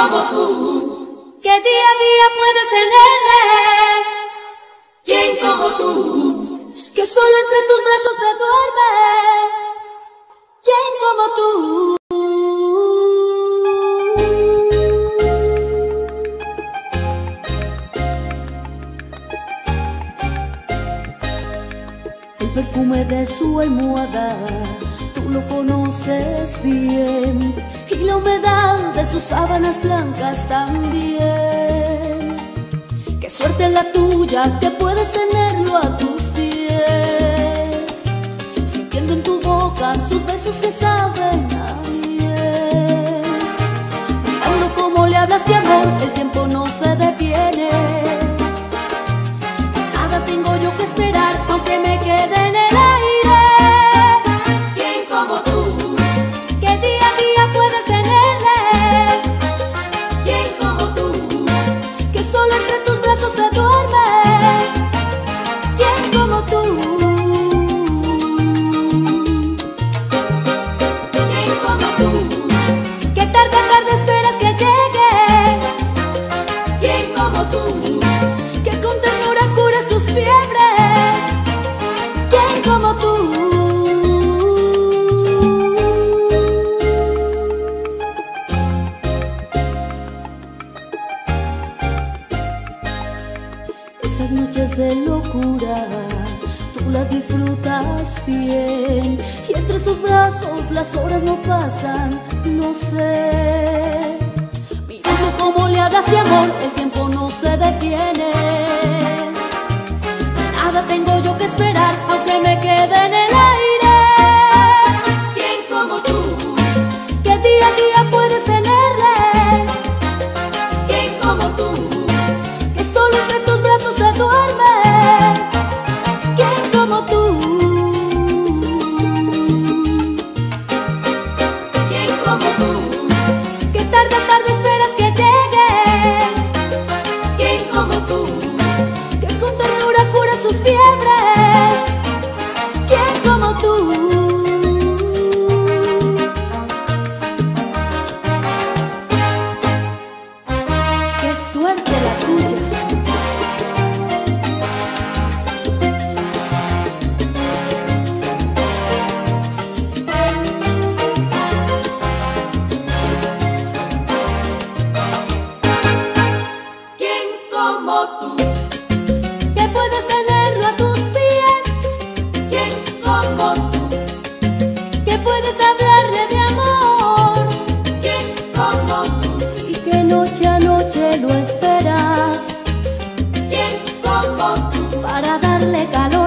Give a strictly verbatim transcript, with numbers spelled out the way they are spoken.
como tú? ¿Qué día a día puedes tenerle? ¿Quién como tú? Que solo entre tus brazos se duerme. ¿Quién como tú? El perfume de su almohada, tú lo conoces bien, y la humedad de sus sábanas blancas también. Qué suerte la tuya que puedes tenerlo a tus pies, sintiendo en tu boca sus besos que saben a miel. Mirando cómo le hablas de amor, el tiempo no se detiene. Nada tengo yo que esperar, aunque me quede en el aire. ¿Quién como tú? ¿Qué día a día puedes tenerle? ¿Quién como tú? Que solo entre tus brazos se duerme. ¿Quién como tú? ¿Quién como tú? Que tarde a tarde esperas que llegue. ¿Quién como tú? Que con ternura cura sus fiebres. ¿Quién como tú? Esas noches de locura, tú las disfrutas bien, y entre sus brazos las horas no pasan, no sé. Mirando cómo le hablas de amor, el tiempo no se detiene. Nada tengo yo que esperar, aunque me quede en el aire. ¿Quién como tú? ¿Qué día a día puedes tenerle? ¿Quién como tú? Que solo entre tus brazos se duerme. ¿Quién como tú? ¿Quién como tú? Que tarde a tarde esperas que llegue. ¿Quién como tú? Que con ternura cura sus fiebres. ¿Quién como tú? Qué suerte la tuya. ¿Quién como tú? Que puedes tenerlo a tus pies. ¿Quién como tú? Que puedes hablarle de amor. ¿Quién como tú? Y que noche a noche lo esperas. ¿Quién como tú? Para darle calor.